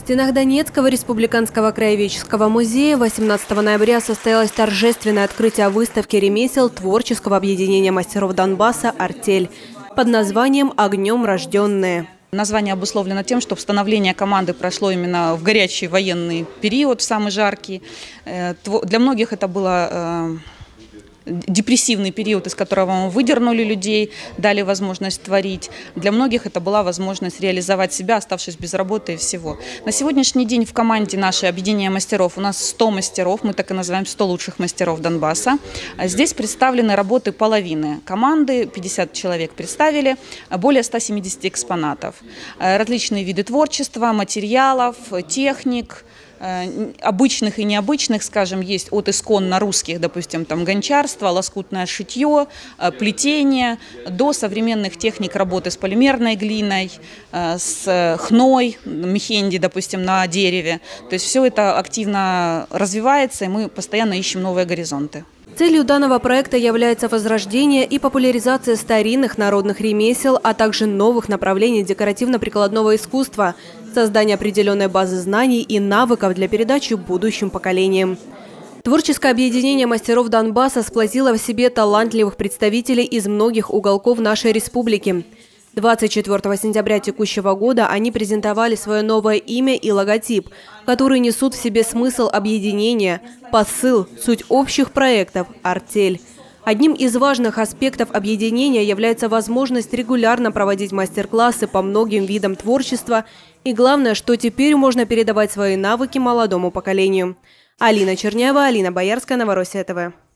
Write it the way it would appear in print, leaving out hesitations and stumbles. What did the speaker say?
В стенах Донецкого республиканского краеведческого музея 18 ноября состоялось торжественное открытие выставки ремесел творческого объединения мастеров Донбасса «Артель» под названием «Огнем рожденные». Название обусловлено тем, что становление команды прошло именно в горячий военный период, в самый жаркий. Для многих это было депрессивный период, из которого мы выдернули людей, дали возможность творить. Для многих это была возможность реализовать себя, оставшись без работы и всего. На сегодняшний день в команде нашей объединения мастеров у нас 100 мастеров, мы так и называем 100 лучших мастеров Донбасса. Здесь представлены работы половины команды, 50 человек представили, более 170 экспонатов. Различные виды творчества, материалов, техник, обычных и необычных, скажем, есть от исконно русских, допустим, там гончарство, лоскутное шитье, плетение, до современных техник работы с полимерной глиной, с хной, мехенди, допустим, на дереве. То есть все это активно развивается, и мы постоянно ищем новые горизонты. Целью данного проекта является возрождение и популяризация старинных народных ремесел, а также новых направлений декоративно-прикладного искусства, создание определенной базы знаний и навыков для передачи будущим поколениям. Творческое объединение мастеров Донбасса сплотило в себе талантливых представителей из многих уголков нашей республики. 24 сентября текущего года они презентовали свое новое имя и логотип, которые несут в себе смысл объединения, посыл, суть общих проектов «Артель». Одним из важных аспектов объединения является возможность регулярно проводить мастер-классы по многим видам творчества и главное, что теперь можно передавать свои навыки молодому поколению. Алина Черняева, Алина Боярская, Новороссия ТВ.